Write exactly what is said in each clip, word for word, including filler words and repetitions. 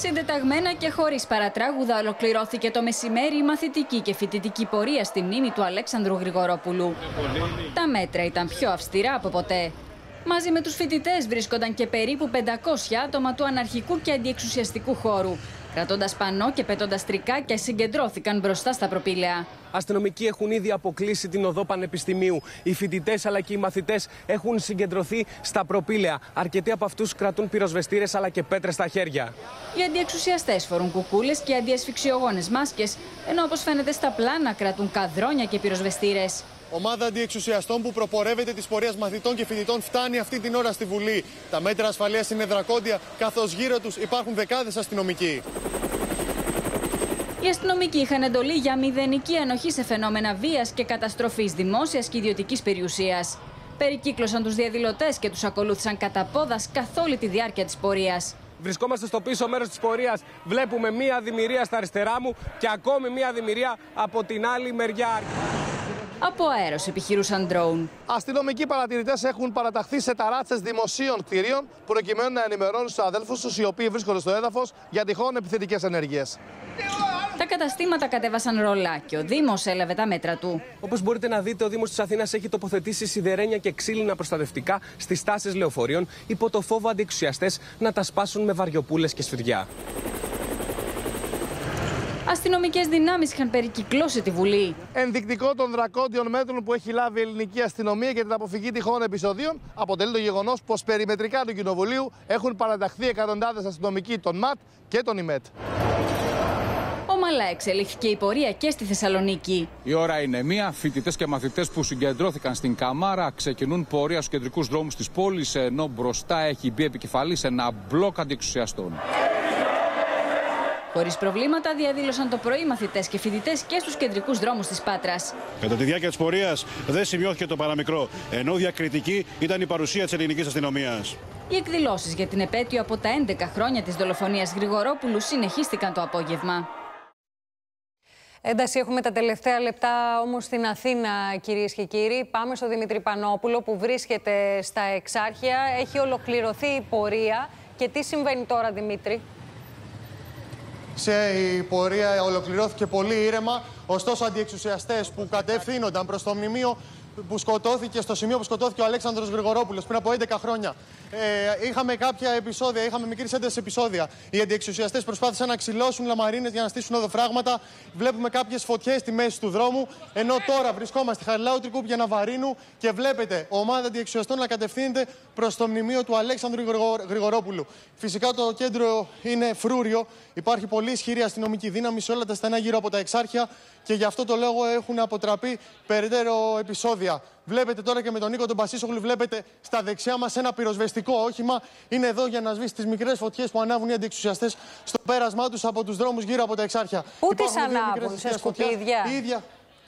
Συντεταγμένα και χωρίς παρατράγουδα ολοκληρώθηκε το μεσημέρι η μαθητική και φοιτητική πορεία στη μνήμη του Αλέξανδρου Γρηγορόπουλου. Τα μέτρα ήταν πιο αυστηρά από ποτέ. Μαζί με τους φοιτητές βρίσκονταν και περίπου πεντακόσια άτομα του αναρχικού και αντιεξουσιαστικού χώρου. Κρατώντας πανό και πετώντας τρικάκια, συγκεντρώθηκαν μπροστά στα προπήλαια. Αστυνομικοί έχουν ήδη αποκλείσει την οδό Πανεπιστημίου. Οι φοιτητές αλλά και οι μαθητές έχουν συγκεντρωθεί στα προπήλαια. Αρκετοί από αυτούς κρατούν πυροσβεστήρες αλλά και πέτρες στα χέρια. Οι αντιεξουσιαστές φορούν κουκούλες και αντιασφυξιογόνες μάσκες, ενώ όπως φαίνεται στα πλάνα κρατούν καδρόνια και πυροσβεστήρες. Ομάδα αντιεξουσιαστών που προπορεύεται της πορείας μαθητών και φοιτητών φτάνει αυτή την ώρα στη Βουλή. Τα μέτρα ασφαλείας είναι δρακόντια, καθώς γύρω τους υπάρχουν δεκάδες αστυνομικοί. Οι αστυνομικοί είχαν εντολή για μηδενική ανοχή σε φαινόμενα βίας και καταστροφής δημόσιας και ιδιωτικής περιουσίας. Περικύκλωσαν τους διαδηλωτές και τους ακολούθησαν κατά πόδας καθ' όλη τη διάρκεια της πορείας. Βρισκόμαστε στο πίσω μέρος της πορείας. Βλέπουμε μία δημιουργία στα αριστερά μου και ακόμη μία δημιουργία από την άλλη μεριά. Από αέρος επιχειρούσαν ντρόουν. Αστυνομικοί παρατηρητές έχουν παραταχθεί σε ταράτσες δημοσίων κτηρίων προκειμένου να ενημερώνουν στους αδέλφους τους οι οποίοι βρίσκονται στο έδαφος για τυχόν επιθετικές ενέργειες. Τα καταστήματα κατέβασαν ρολά και ο Δήμος έλαβε τα μέτρα του. Όπως μπορείτε να δείτε, ο Δήμος της Αθήνας έχει τοποθετήσει σιδερένια και ξύλινα προστατευτικά στις στάσεις λεωφορείων υπό το φόβο αντιεξουσιαστές να τα σπάσουν με βαριοπούλες και σφυριά. Αστυνομικές δυνάμεις είχαν περικυκλώσει τη Βουλή. Ενδεικτικό των δρακόντιων μέτρων που έχει λάβει η ελληνική αστυνομία για την αποφυγή τυχόν επεισοδίων αποτελεί το γεγονός πως περιμετρικά του Κοινοβουλίου έχουν παραταχθεί εκατοντάδες αστυνομικοί των ΜΑΤ και των ΙΜΕΤ. Ομαλά εξελίχθηκε η πορεία και στη Θεσσαλονίκη. Η ώρα είναι μία. Φοιτητές και μαθητές που συγκεντρώθηκαν στην Καμάρα ξεκινούν πορεία στους κεντρικούς δρόμους της πόλης, ενώ μπροστά έχει μπει επικεφαλής ένα μπλοκ αντιεξουσιαστών. Χωρίς προβλήματα διαδήλωσαν το πρωί μαθητές και φοιτητές και στους κεντρικούς δρόμους της Πάτρας. Κατά τη διάρκεια της πορείας δεν σημειώθηκε το παραμικρό, ενώ διακριτική ήταν η παρουσία της ελληνικής αστυνομίας. Οι εκδηλώσεις για την επέτειο από τα έντεκα χρόνια της δολοφονίας Γρηγορόπουλου συνεχίστηκαν το απόγευμα. Ένταση έχουμε τα τελευταία λεπτά όμως στην Αθήνα, κυρίες και κύριοι. Πάμε στο Δημήτρη Πανόπουλο που βρίσκεται στα Εξάρχεια. Έχει ολοκληρωθεί η πορεία. Και τι συμβαίνει τώρα, Δημήτρη? Σε η πορεία ολοκληρώθηκε πολύ ήρεμα, ωστόσο αντιεξουσιαστές που κατευθύνονταν προς το μνημείο που σκοτώθηκε, στο σημείο που σκοτώθηκε ο Αλέξανδρος Γρηγορόπουλος πριν από έντεκα χρόνια. Ε, είχαμε κάποια επεισόδια, είχαμε μικρής έντασης επεισόδια. Οι αντιεξουσιαστές προσπάθησαν να ξυλώσουν λαμαρίνες για να στήσουν οδοφράγματα. Βλέπουμε κάποιες φωτιές στη μέση του δρόμου. Ενώ τώρα βρισκόμαστε στη Χαριλάου Τρικούπ για Ναβαρίνου και βλέπετε ομάδα αντιεξουσιαστών να κατευθύνεται προς το μνημείο του Αλέξανδρου Γρηγορόπουλου. Φυσικά το κέντρο είναι φρούριο. Υπάρχει πολύ ισχυρή αστυνομική δύναμη σε όλα τα στενά γύρω από τα Εξάρχεια και γι' αυτό το λόγο έχουν αποτραπεί περαιτέρω επεισόδια. Βλέπετε τώρα και με τον Νίκο τον Πασίσογλου, βλέπετε στα δεξιά μας ένα πυροσβεστικό όχημα. Είναι εδώ για να σβήσει τις μικρές φωτιές που ανάβουν οι αντιεξουσιαστές στο πέρασμά τους από τους δρόμους γύρω από τα Εξάρχεια. Πού τις ανάβουν, σε σκουπίδια? Ίδια...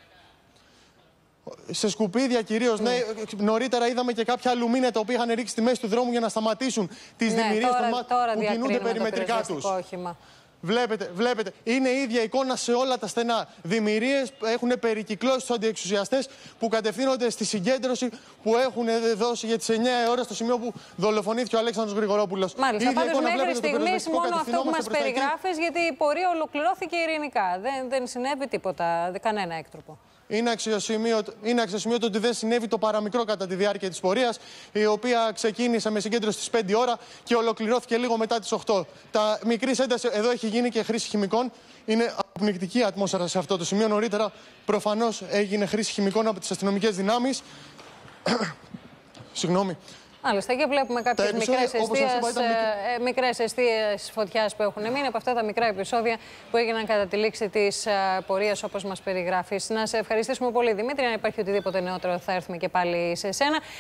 Σε σκουπίδια κυρίως, mm. ναι. Νωρίτερα είδαμε και κάποια αλουμίνια τα οποία είχαν ρίξει στη μέση του δρόμου για να σταματήσουν τις ναι, δημιουργίες των ΜΑΤ που κινούνται περιμετρικά τους. Όχημα. Βλέπετε, βλέπετε, είναι η ίδια εικόνα σε όλα τα στενά. Δημιουργίες έχουν περικυκλώσει τους αντιεξουσιαστές που κατευθύνονται στη συγκέντρωση που έχουν δώσει για τις εννιά ώρες στο σημείο που δολοφονήθηκε ο Αλέξανδρος Γρηγορόπουλος. Μάλιστα, πάντως μέχρι στιγμής μόνο αυτό που μας περιγράφεις, γιατί η πορεία ολοκληρώθηκε ειρηνικά. Δεν, δεν συνέβη τίποτα, κανένα έκτροπο. Είναι αξιοσημείωτο, είναι αξιοσημείωτο ότι δεν συνέβη το παραμικρό κατά τη διάρκεια της πορείας, η οποία ξεκίνησε με συγκέντρωση στις πέντε ώρα και ολοκληρώθηκε λίγο μετά τις οκτώ. Τα μικρής ένταση εδώ έχει γίνει και χρήση χημικών. Είναι απνικτική ατμόσφαιρα σε αυτό το σημείο. Νωρίτερα προφανώς έγινε χρήση χημικών από τις αστυνομικές δυνάμεις. Συγγνώμη. Μάλιστα, και βλέπουμε κάποιες μικρές αιστείες, ε, μικρές αιστείες φωτιάς που έχουν μείνει από αυτά τα μικρά επεισόδια που έγιναν κατά τη λήξη της πορείας, όπως μας περιγράφεις. Να σε ευχαριστήσουμε πολύ, Δημήτρη. Αν υπάρχει οτιδήποτε νεότερο, θα έρθουμε και πάλι σε σένα.